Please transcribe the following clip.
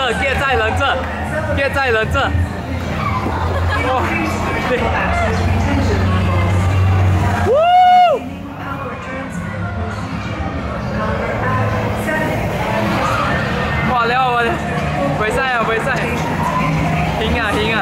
这，跌在人这，跌在人这。哇！哇了我，袂使啊，袂使，停啊停啊！